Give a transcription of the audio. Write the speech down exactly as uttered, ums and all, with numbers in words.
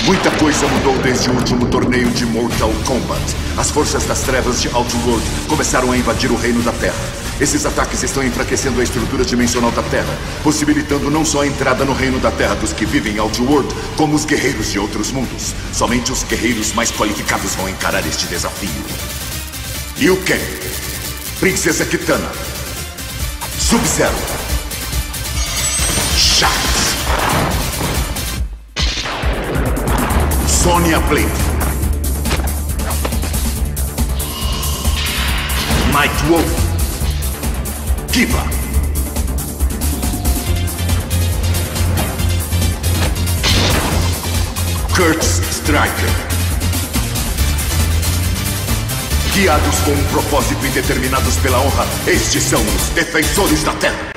Muita coisa mudou desde o último torneio de Mortal Kombat. As forças das trevas de Outworld começaram a invadir o reino da Terra. Esses ataques estão enfraquecendo a estrutura dimensional da Terra, possibilitando não só a entrada no reino da Terra dos que vivem em Outworld, como os guerreiros de outros mundos. Somente os guerreiros mais qualificados vão encarar este desafio. Liu Kang, Princesa Kitana, Sub-Zero, Sharks, Sonya Blade, Night Wolf, Kiba, Kurt Striker. Guiados com um propósito e determinados pela honra, estes são os Defensores da Terra.